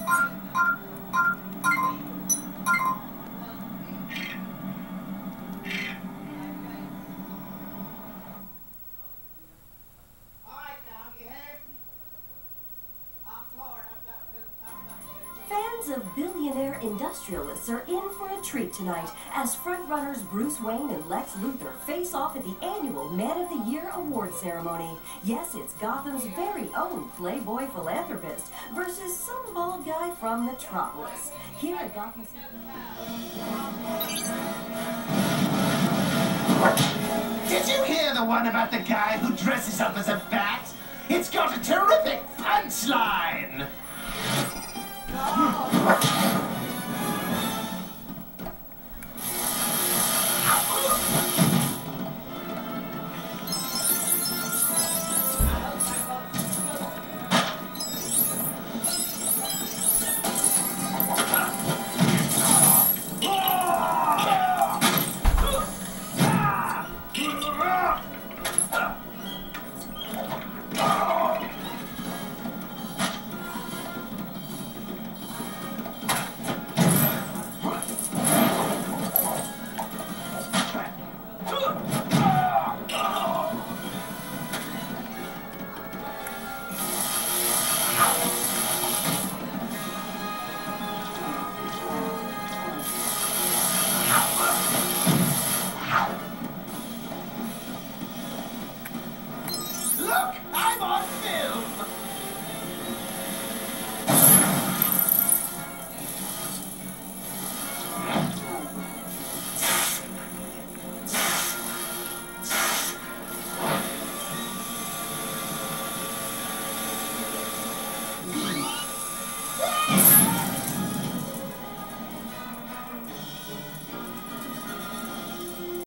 Fans of billionaire industrialists are in for a treat tonight as frontrunners Bruce Wayne and Lex Luthor face off at the annual Man of the Year award ceremony. Yes, it's Gotham's very own playboy philanthropist versus some bald guy from Metropolis. Here at Gotham City. Did you hear the one about the guy who dresses up as a bat? It's got a terrific punchline!